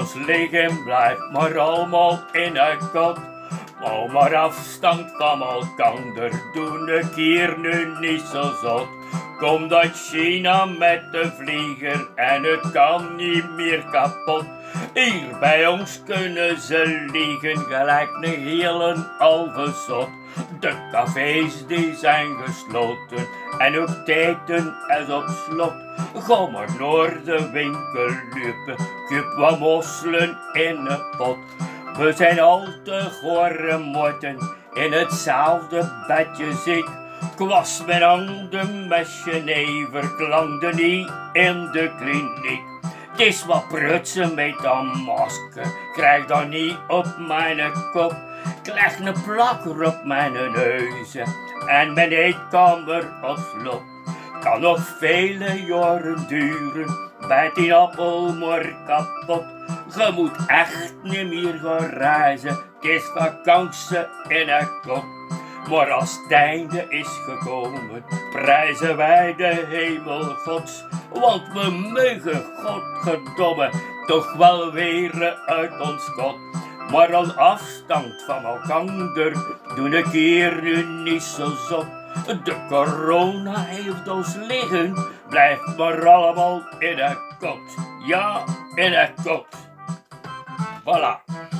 ons liggen, blijft maar allemaal in het kot. Hou maar afstand van elkander, doe een keer nu niet zo zot. Komt uit China met de vlieger en het kan niet meer kapot. Hier bij ons kunnen ze liegen, gelijk een hele halve zot. De cafés die zijn gesloten en ook tijden is op slot. Ga maar naar de winkel lopen, koop wat mosselen in een pot. We zijn al te gore motten, in hetzelfde bedje zit. Ik was mijn handen met Genever, klankte niet in de kliniek. Het is wat prutsen met dat masker, krijg dat niet op mijn kop. Ik leg een plakker op mijn neus en mijn eetkamer op slot. Kan nog vele jaren duren, bijt die appel maar kapot. Je moet echt niet meer gaan reizen, het is vakantie in een kop. Maar als het einde is gekomen, prijzen wij de hemel gods. Want we mogen godverdomme toch wel weer uit ons kot. Maar aan afstand van elkander, doe een keer nu niet zo zot. De corona heeft ons liggen, blijft maar allemaal in een kot. Ja, in een kot. Voilà.